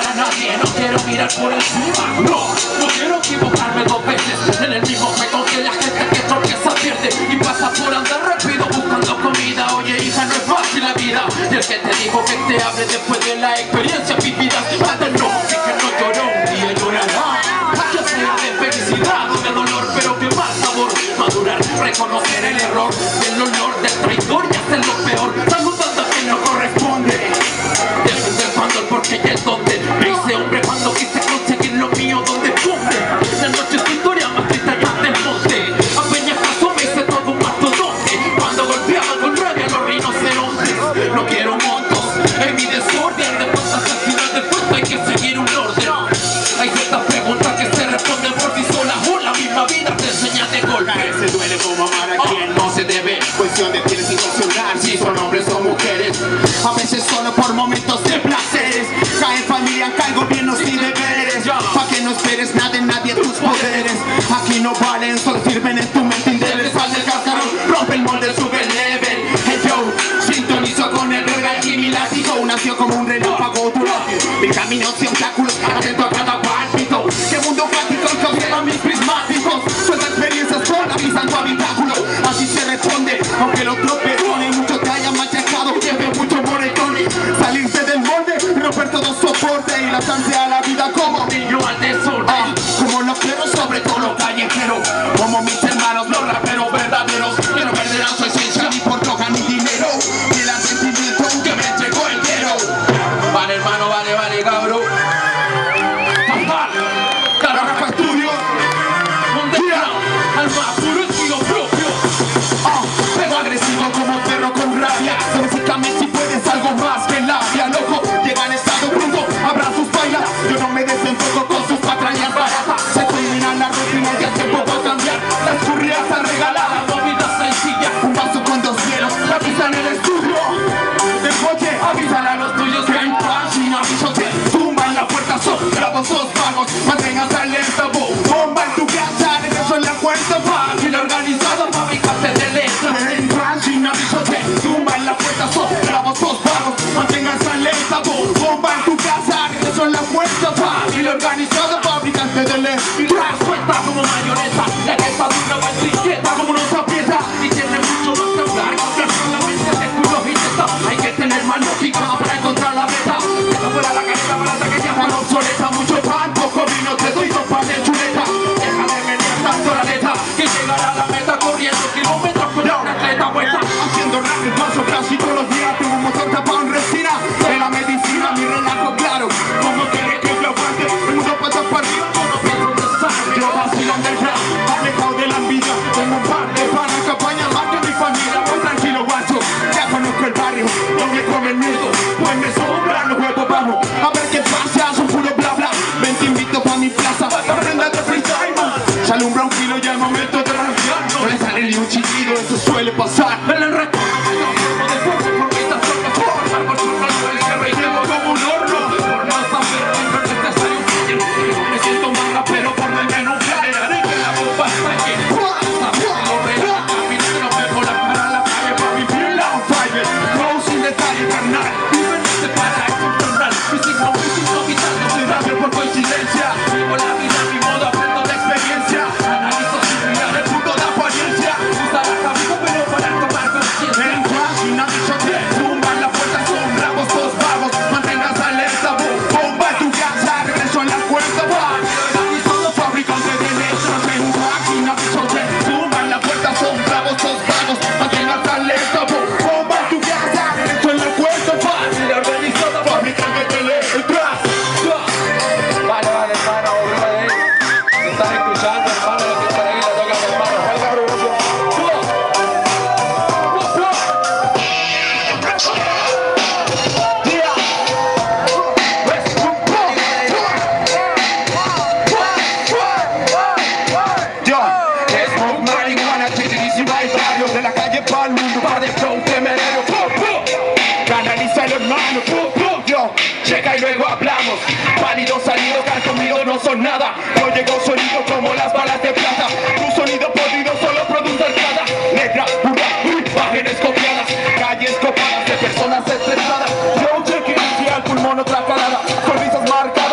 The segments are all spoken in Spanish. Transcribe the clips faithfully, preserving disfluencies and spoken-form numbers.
para nadie, no quiero mirar por encima. No, no quiero equivocarme dos veces en el mismo juego que la gente que tropieza pierde y pasa por andar rápido buscando comida. Oye hija, no es fácil la vida, y el que te dijo que te hable después de la experiencia vivida, antes no, si que no lloró un día llorará, ya sea de felicidad o de dolor, pero que más sabor madurar, reconocer el error del olor del traidor y hacer lo peor, saludando a quien no corresponde, defender cuando el porqué y el dónde. Me hice hombre cuando quise conseguir lo mío donde funde. La noche es historia más triste allá del monte. A peñacazo me hice todo un mastodonte cuando golpeaba con rabia a los rinocerontes. No quiero montos en mi desorden de cuentas, al final de cuentas hay que seguir un orden. Hay ciertas preguntas que se responden por sí solas o la misma vida te enseña de golpe. Se duele como amar a quien no se debe, cuestión de quienes intencionar si son hombres o mujeres. A veces solo por momentos de placeres, cae en familia, cae gobiernos y deberes. Pa' que no esperes nada en nadie tus poderes. Aquí no valen, solo sirven en tu mente indeleble. Sal del cascarón, rompe el molde, sube el level. Hey yo, sintonizo con el reggae y mi látigo. Nació como un relámpago durante el camino sin obstáculos, atento a cada pálpito. Que mundo práctico conlleva mis prismáticos. Suelta experiencias con avisando habitáculo. Así se responde, aunque los tropezones muchos te hayan machacado, lleve muchos moretones. Salirse del molde, romper todo soporte y lanzarse a la vida como niño al desorden. Ah, como los perros, sobre todo los callejeros, como mis hermanos, los raperos verdaderos, que no perderán su esencia ni por droga ni dinero, ni el sentimiento que me entregó entero. Vale hermano, vale, vale cabrón. Carajo estudio, al más puro estilo propio. Ah, pero agresivo como perro con rabia. Básicamente si puedes algo más que labia, loco. Llega en estado bruto, abra sus bailas. Yo no me desenfoco con sus patrañas baratas. Se termina la rutina y hace poco cambiar. La escurrida está regalada, movida sencilla. Un vaso con dos hielos, la pizza en el estudio. Despoche, avísale a los tuyos que hay pan sin avisote. Tumba en la puerta, son bravos, sos vagos. Manténgase alerta, bomba en tu casa. Regreso en la puerta, fácil organizado, fabricante de letras. En pan sin avisote, tumba en la puerta, sos bravos, sos vagos. Manténgase alerta, bomba en tu casa. Regreso en la puerta, fácil organizado, fabricante de letras. Suelta como mayonesa, la que está dura va etiqueta como una pieza. Y tiene mucho más que hablar, comprar solamente de culos y teta. Hay que tener más lógica para encontrar la meta. Deja fuera la careta barata que ya está obsoleta. Mucho pan, poco vino, te doy dos pan de chuleta. Deja de venir tanto la neta, que llegará a la meta corriendo kilómetros con una atleta vuelta. Haciendo rap el paso casi todos los días. Tengo un motor tapado en resina. En la medicina mi relajo claro. Como quiere que yo aguante, el mundo pasa para arriba, yo no pienso desastre. Yo vacilo del rap, alejado de la envidia. Tengo un par de panas que apañan más que mi familia. Muy tranquilo guacho, ya conozco el barrio. No me come el miedo, pues me sobran los huevos. Vamos a ver qué pasa, son puro bla bla. Ven te invito pa' mi plaza, aprenda de freestyle man. Se alumbra un kilo y al momento de renunciar no le sale ni un chillido, eso suele pasar. En el reto, de fuego, por vistas tropas, por árbol, por rango, el cerro y quemo como un horno. Por no saber, no es necesario un filler. Me siento más rapero por el menos flyer. Haré que la bomba estalle. Saber lo verá, caminar, no me volar para la calle para vivirla on fire. No sin detalle carnal, diferente para encontrar. Físico, físico, vital, no soy rapper por coincidencia. Vivo la vida a mi modo, aprendo de experiencia. Analizo sin mirar el punto de apariencia. Usa la cabeza pero para tomar conciencia. En crash y nadie choque, tumba en la puerta, son bravos, todos vagos. Mantengas alerta, bomba en tu casa, regreso en la puerta, va. Y todo fabricante de letras. En crash y nadie choque, tumba en la puerta, son bravos, todos vagos. Mantengas alerta, bomba en tu casa, regreso en la puerta, va. Y organizado, fabricante de letras. Vale, vale, hermano, brother. Si estás escuchando, hermano, lo que está ahí, le toca a mi hermano. Vale, cabrón, de la calle pa'l mundo, pa' de flow temerario. Canaliza el hermano, yo, checa y luego hablamos. Pálido salido, cal conmigo no son nada. No llegó sonido como las balas de plata. Tu sonido podrido solo produce arcada. Negra, pura, imágenes copiadas. Calles copadas de personas estresadas. Yo cheque al pulmón otra calada. Sonrisas marcas.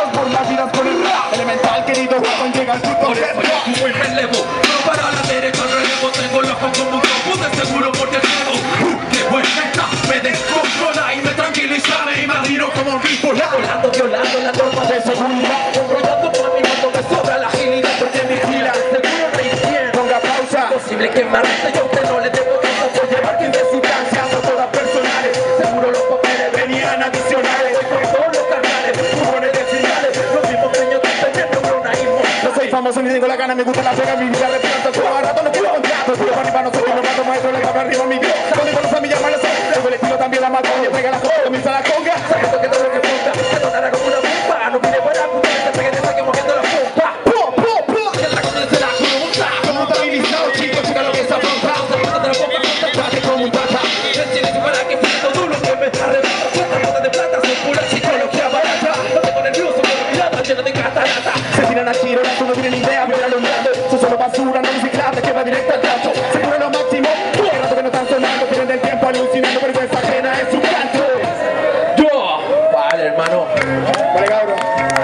no soy ni tengo la gana, me gusta la pega, mi vida repito, todo el rato no quiero contratos, pero para arriba no soy un rato maestro, le cabe arriba mi Dios, donde con los amigos malos son, tengo el estilo también la mata, oye, pega la cosa, comienza la conga, sabiendo que todo lo que punta, se tornará como una bomba, no pide para puta, que pegue, te saque moviendo la punta, po, po, po, que la comience la junta, como un estabilizado, chicos, chica lo que está afrontado, se pasa de la bomba, trate como un tata, el silencio para que siento duro, que me arrebata, suelta botas de plata, son pura psicología barata, no tengo nervioso, con la mirada llena de catarata, se tiran a tiro, no tienen idea, pero alumbrando, son solo basura, no reciclable, que va directo al gato, seguro lo máximo, el rato que no están sonando, tienen del tiempo alucinando, vergüenza ajena es su canto. Yo, vale hermano. Vale, cabrón.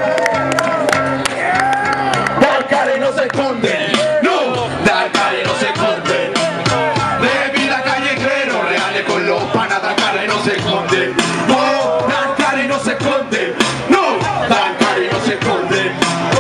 Dar cara y no se esconden, no, dar cara y no se esconden, de vida callejero, reales con los panas, dar cara y no se esconden, no, dar cara y no se esconden, no, dar cara y no se esconden.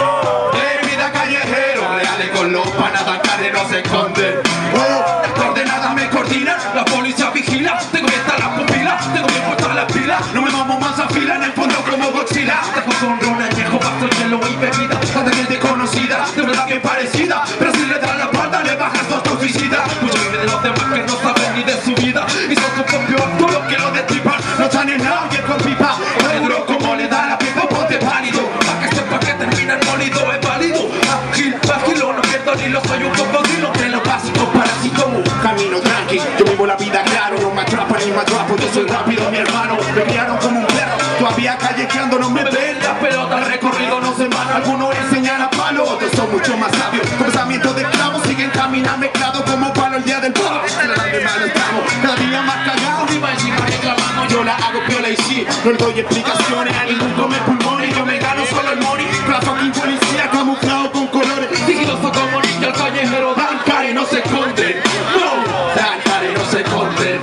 Con los panas y no se esconden. Oh, las coordenadas me coordinan, la policía vigila, tengo que estar las pupilas, tengo que cortar las pilas, no me vamos más a fila en el fondo como Godzilla. Dejo con ron, añejo, pasto, hielo y bebida, tanta gente conocida, de verdad que parecida, pero si le das la espalda le bajas dos toxicidad. Muchos viven de los demás que no saben ni de su vida y son su propio acto los que lo destripan, no están en nadie con pipa, seguro como le da la pipa, ponte pálido, pa' que sepa que termina el molido, es válido, ágil, ágil, no pierdo ni lo soy un cocodrilo, de lo básico para así como camino tranqui, yo vivo la vida claro, no me atrapan ni me atrapo, yo soy rápido mi hermano, me criaron como un perro, todavía callejeando no me ven, la pelota, el recorrido no se van, algunos enseñan a palo, otros son mucho más sabios, pensamientos de esclavos siguen caminando mezclados como palo el día del palo, de malo estamos, cada día más cagados, viva encima reclamando, yo la hago piola y sí, no le doy explicaciones a ningún come pulmones, yo me gano solo el money, la fucking policía camuflado con colores, sigiloso como niño el callejero, dan cara y no se esconden, no, dan cara y no se esconden,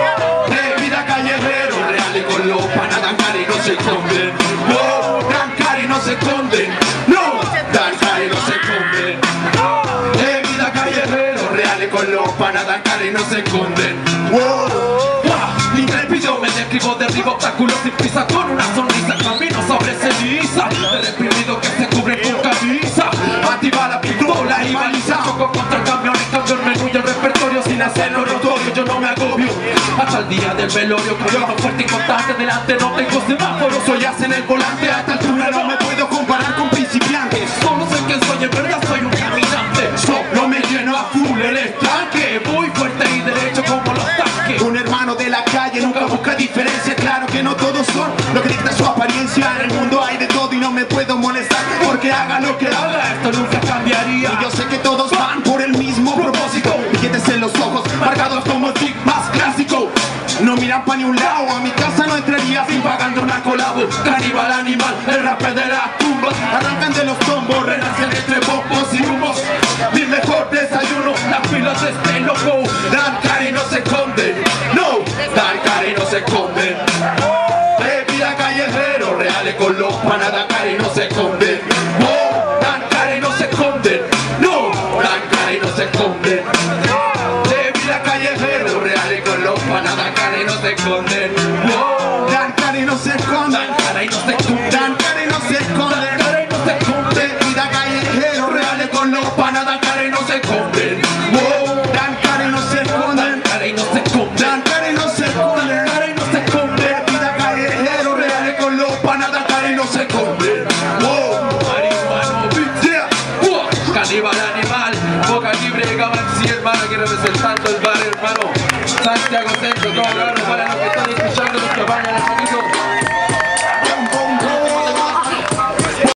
de vida callejero, reales con los panas, dan cara y no se esconden, no, dan cara y no se esconden, no, dan cara y no se esconden, de vida callejero, reales con los panas, dan cara y no se esconden, wow. Intrépido me describo, derribo obstáculos sin prisa, con una sonrisa camino sobre ceniza, de reprimido que se cubre con camisa, activa la pistola y baliza, choco contra el camión y cambio el menú y el repertorio sin hacerlo notorio, yo no me agobio, hasta el día del velorio, camino fuerte y constante, delante no tengo semáforo, soy as en el volante, a esta altura no me puedo comparar con principiantes, solo sé quién soy, en verdad soy un caminante, solo me lleno a full el estanque, muy fuerte y derecho como los tanques, un hermano de la calle nunca busca diferencia, claro que no todos son lo que dicta su apariencia, en el mundo hay de todo y no me puedo molestar porque haga lo que haga, esto nunca cambiaría, y yo sé que todos van por el mismo propósito, billetes en los ojos, marcados como el tic más clásico, no miran pa' ni un lado, a mi casa no entraría sin pagando una colabo, caníbal animal, el rapper de las tumbas, arrancan de los tombos, renacen entre bombos y humos, mi mejor desayuno, las filas de este loco, dan cara y no se esconden, no, dan cara y no se esconden, de vida callejero, reales con los panas, dan cara y no se esconden, no, dan cara y no se esconden, no, dan cara y no se esconden, de vida callejero, reales con los panas, dan cara y no se esconden, no, dan cara y no se esconden, dan cara y no se esconden, dan cara y no se esconden, dan cara y no se esconden, de vida callejero, reales con los panas, dan cara y no se esconden, no, dan cara y no se esconden, dan cara y no se esconden, dan cara y no se esconden, dan cara y no se esconden, de vida callejero, reales con los panas, dan cara y no se esconden, wow, marihuano, yeah, wow, caníbal animal, boca libre, Gavanci, hermano, que representando el bar, hermano, Santiago Centro, todo claro, para los que están escuchando, los que vayan a